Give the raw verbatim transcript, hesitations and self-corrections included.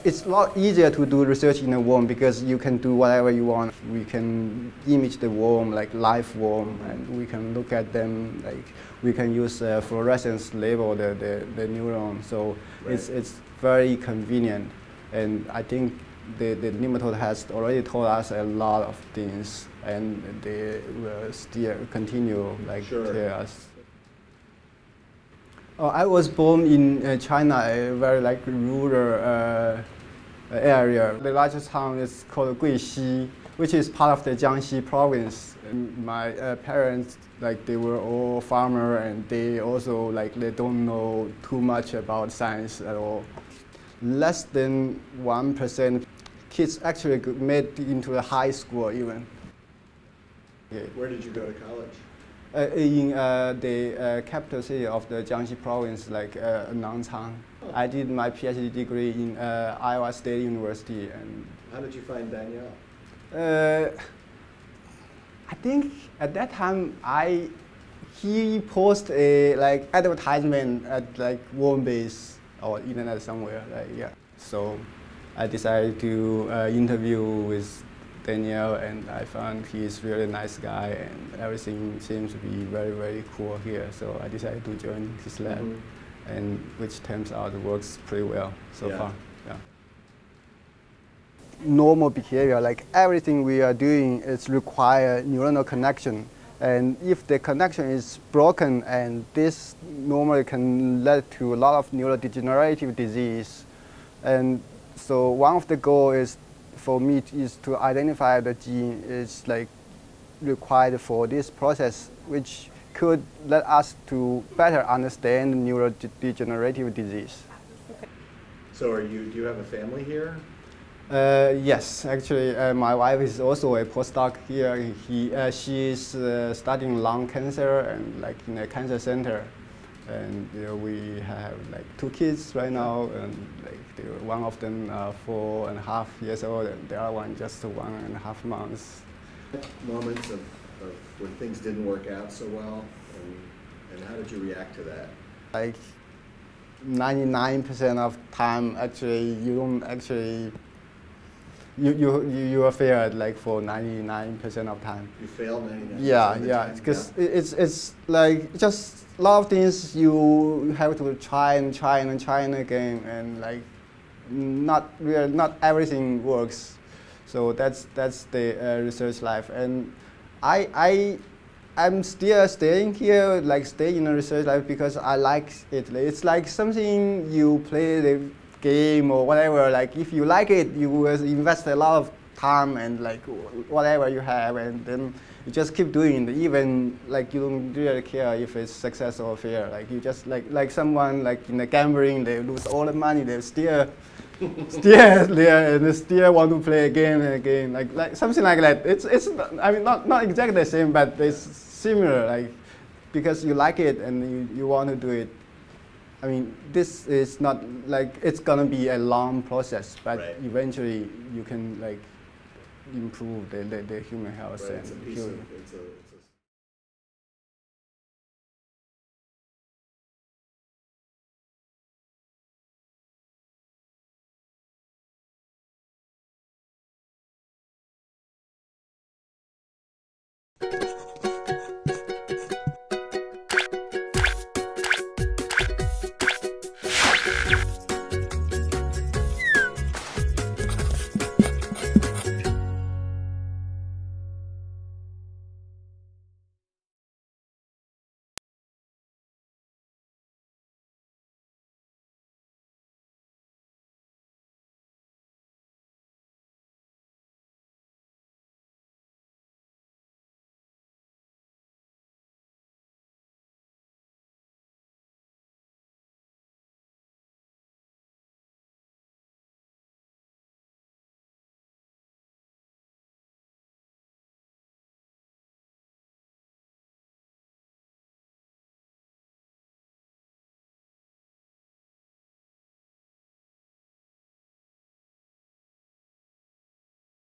it's a lot easier to do research in a worm because you can do whatever you want. We can image the worm, like live worm, and we can look at them, like we can use uh, fluorescence label the, the, the neuron. So right. it's, it's very convenient. And I think the, the nematode has already told us a lot of things, and they will still continue like sure. tell us. Oh, I was born in uh, China, a very like rural uh, area. The largest town is called Guixi, which is part of the Jiangxi province. And my uh, parents, like they were all farmer, and they also like they don't know too much about science at all. Less than one percent kids actually made into the high school even. Yeah. Where did you go to college? Uh, in uh, the uh, capital city of the Jiangxi province, like uh, Nanchang. Oh. I did my PhD degree in uh, Iowa State University. And how did you find Daniel? Uh, I think at that time, I he posted a like advertisement at like Wormbase or internet somewhere. Like yeah, so I decided to uh, interview with Daniel, and I found he's really a nice guy, and everything seems to be very, very cool here. So I decided to join his lab, mm-hmm. and which turns out works pretty well so yeah. far. Yeah. Normal behavior, like everything we are doing, is require neuronal connection, and if the connection is broken, and this normally can lead to a lot of neurodegenerative disease, and so one of the goals is for me is to identify the gene is like required for this process, which could let us to better understand neurodegenerative disease. Okay. So are you, do you have a family here? Uh, yes, actually uh, my wife is also a postdoc here. He, uh, she is uh, studying lung cancer and like in a cancer center. And you know, we have like two kids right now, and like one of them are four and a half years old, and the other one just one and a half months. Moments of, of when things didn't work out so well, and, and how did you react to that? Like ninety-nine percent of time, actually, you don't actually. You you you are failed like for ninety-nine percent of time. You fail ninety-nine percent yeah, of the yeah, time? because Yeah, it's it's like just a lot of things you have to try and try and try and again, and like not real, not everything works. So that's that's the uh, research life, and I I I'm still staying here, like stay in the research life because I like it. It's like something you play the game or whatever. Like if you like it, you will invest a lot of time and like whatever you have, and then you just keep doing it. Even like you don't really care if it's success or failure. Like you just like like someone like in the gambling, they lose all the money, they still still there and they still want to play again and again. Like like something like that. It's it's I mean not not exactly the same, but it's similar. Like because you like it and you you want to do it. I mean, this is not like it's gonna be a long process, but right. eventually you can like improve the, the, the human health right. and it's a piece human. Of, it's a, it's a